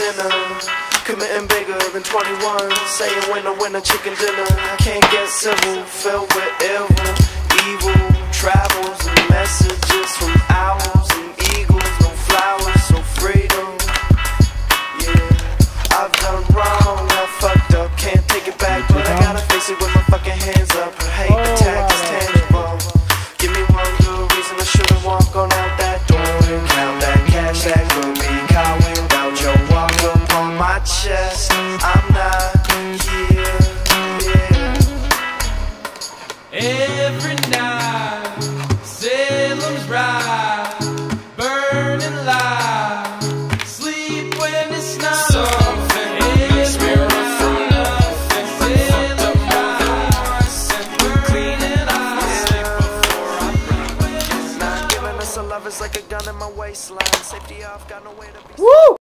dinner. Committing bigger than 21. Saying winner, winner, chicken dinner. I can't get civil, filled with evil travels and messages from owls and eagles. No flowers, no freedom. Yeah, I've done wrong, I fucked up, can't take it back, but I gotta face it with my fucking hands up. Hate attack is tangible. Give me one good reason I shouldn't walk on out that door and count that cash that could be caught without your walk up on my chest. I'm not here, yeah. Every night, Salem's ride, burning light, sleep when it's not. Something makes me run from nothing. Fucked up moving, cleaning up, sleep before I breathe. Not giving us a love is like a gun in my waistline. Safety off, got no way to be. Woo!